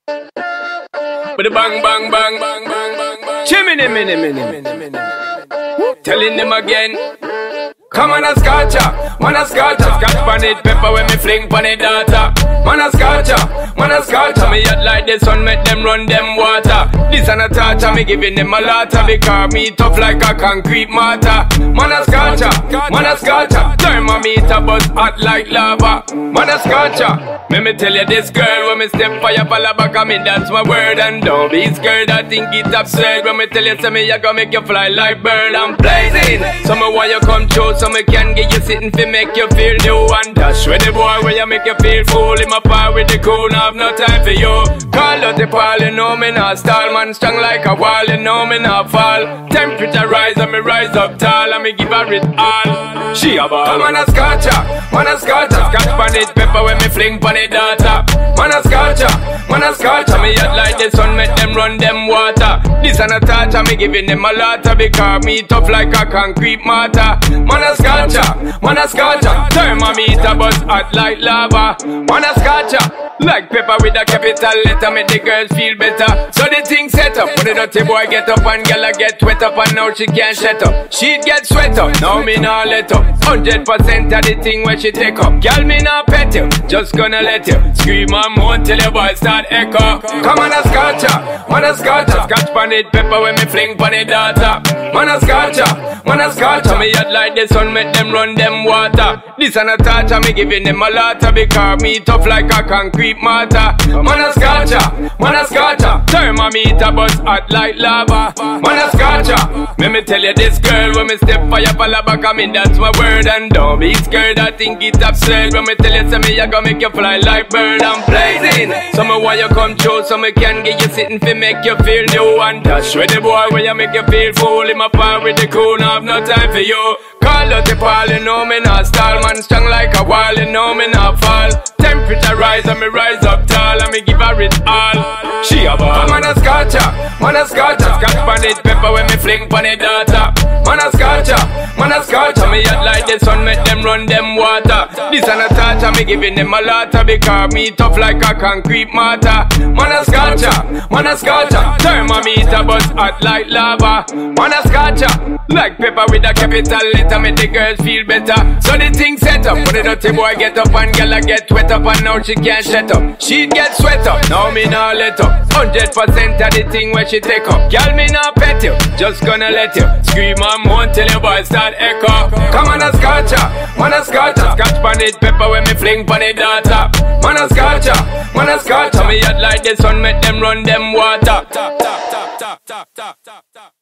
With the bang bang bang bang bang bang. Chimney mini. Telling them again. Come on a scotcha, scotch pan it, pepper when me fling pan it data. Man a scotcha, me hot like the sun, make them run them water. This and a torture, me giving them a lotta, because me tough like a concrete mortar. Man a scotcha, thermometer buzz hot like lava. Man a scotcha, me tell you this girl, when me step fire pala back of me, that's my word. And don't be scared, I think it's absurd. When me tell you, say me, I gonna make you fly like bird. I'm blazing, so me want you come true, so me can get you sitting fi make you feel new. And dash with the boy where you make you feel full. In my power with the cool, now have no time for you. Call out the pal, you know me not stall. Man strong like a wall, you know me not fall. Temperature rise and me rise up tall, and me give her it all. She a ball. Come on a scotcha, scotch pan it, pepper when me fling pan it data. Man a scotcha, me hot like the sun, make them run them water. This and a torture, me giving them a lotta, because me tough like a concrete mortar. Man a scotcha, thermometer buzz hot like lava. Man a scotcha, like pepper with a capital letter, make the girls feel better. So the thing set up, when the dirty boy get up and girl a get wet up, and now she can't shut up. She'd get sweat up, now me nah let up. 100% of the thing where she take up. Girl me nah pet you, just gonna let you scream and moan till your voice start echo. Come on a scotcha, scotch pan it, pepper when me fling pan it data. Man a scotcha, me hot like the sun, make them run them water. This and a torture, me giving them a lotta, because me tough like a concrete mortar. Man a scotcha, thermometer buzz hot like lava. Man a scotcha, me tell you this girl, when me step fire pala back of me, that's my word. And don't be scared, I think it's absurd. When me tell you, say me, I gonna make you fly like bird. I'm blazing, so me want you come true, so me can get you sitting fi make you feel new. And dash with the boy where you make you feel full. In my power with the cool, now have no time for you. Call out the pal, you know me not stall. Man strong like a wall, you know me not fall. Temperature rise and me rise up tall, and me give her it all. She a ball. Man a scotcha, scotch pan it, pepper when me fling pan it data. Man a scotcha, me hot like the sun, make them run them water. This and a torture, me giving them a lotta, because me tough like a concrete mortar. Man a scotcha, thermometer buzz hot like lava. Man a scotcha, like pepper with a capital letter, make the girls feel better. So the thing set up, when the dirty boy get up and girl a get wet up, and now she can't shut up. She'd get sweat up, now me nah let up. 100% of the thing where she take up. Girl me nah pet you, just gonna let you scream and moan till your voice start echo. Come on a scotcha, scotch pan it, pepper when me fling pan it data. Man a scotcha, me hot like the sun, make them run them water.